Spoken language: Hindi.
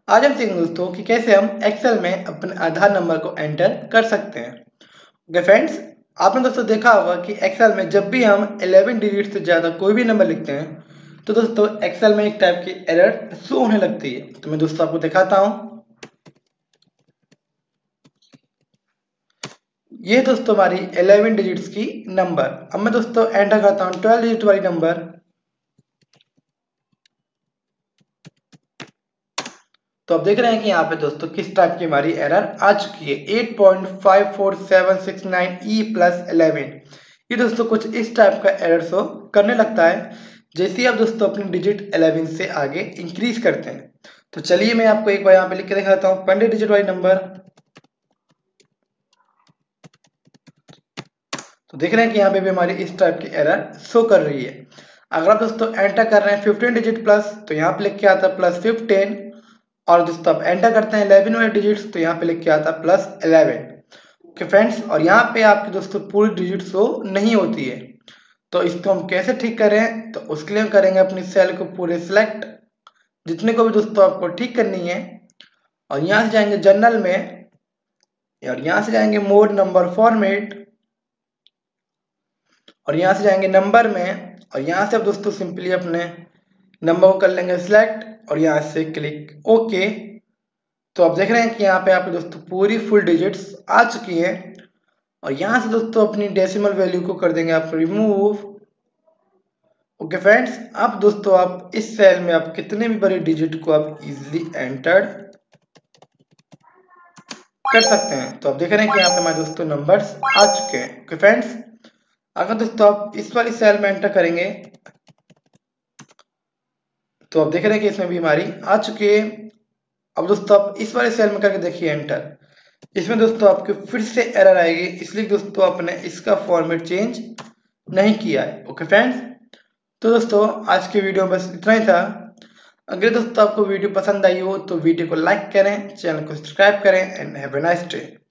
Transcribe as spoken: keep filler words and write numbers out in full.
आज हम सीखेंगे दोस्तों कि कैसे हम एक्सेल में अपने आधार नंबर को एंटर कर सकते हैं। ओके फ्रेंड्स, आपने दोस्तों देखा होगा कि एक्सेल में जब भी हम ग्यारह डिजिट से ज़्यादा कोई भी नंबर लिखते हैं तो दोस्तों एक्सेल में एक टाइप की एरर शो होने लगती है। तो मैं दोस्तों आपको दिखाता हूँ। ये दोस्तों हमारी ग्यारह डिजिट्स की नंबर। अब मैं दोस्तों एंटर करता हूँ ट्वेल्व डिजिट वाली नंबर। तो आप देख रहे हैं कि यहाँ पे दोस्तों किस टाइप की हमारी एरर आ चुकी है, eight point five four seven six nine E plus eleven. ये दोस्तों कुछ इस टाइप का एरर शो करने लगता है जैसे ही आप दोस्तों अपनी डिजिट इलेवन से आगे इंक्रीज करते हैं। तो चलिए मैं आपको एक बार यहाँ पे लिख के दिखाता हूँ ट्वेंटी डिजिट वाली नंबर। तो देख रहे हैं कि यहाँ पे भी हमारी इस टाइप की एरर शो कर रही है। अगर आप दोस्तों एंटर कर रहे हैं फिफ्टीन डिजिट प्लस तो यहाँ पे लिख के आता है प्लस फिफ्टीन। और दोस्तों आप एंटर करते हैं इलेवन वाले डिजिट्स तो यहाँ पे लिख के आता है प्लस इलेवन। ओके फ्रेंड्स, और यहाँ पे आपकी दोस्तों पूरी डिजिट शो नहीं होती है। तो इसको हम कैसे ठीक करें, तो उसके लिए हम करेंगे अपनी सेल को पूरे सिलेक्ट, जितने को भी दोस्तों आपको ठीक करनी है। और यहाँ से जाएंगे जनरल में और यहाँ से जाएंगे मोड नंबर फॉर्मेट और यहाँ से जाएंगे नंबर में। और यहाँ से आप दोस्तों सिंपली अपने नंबर को कर लेंगे सिलेक्ट और यहाँ से क्लिक ओके। तो आप देख रहे हैं कि यहाँ पे आपके दोस्तों पूरी फुल डिजिट्स आ चुकी हैं। और यहाँ से दोस्तों अपनी डेसिमल वैल्यू को कर देंगे आप रिमूव। ओके फ्रेंड्स, अब दोस्तों आप इस सेल में आप कितने भी बड़े डिजिट को आप इजीली एंटर कर सकते हैं। तो आप देख रहे हैं कि यहाँ पे हमारे दोस्तों नंबर्स आ चुके हैं। ओके फ्रेंड्स, अगर दोस्तों आप इस वाली सेल में एंटर करेंगे तो आप देख रहे हैं कि इसमें भी हमारी आ चुकी है। अब दोस्तों आप इस वाले सेल में करके देखिए एंटर। इसमें दोस्तों आपके फिर से एरर आएगी, इसलिए दोस्तों आपने इसका फॉर्मेट चेंज नहीं किया है। ओके फ्रेंड्स, तो दोस्तों आज की वीडियो बस इतना ही था। अगर दोस्तों आपको वीडियो पसंद आई हो तो वीडियो को लाइक करें, चैनल को सब्सक्राइब करें and have a nice day.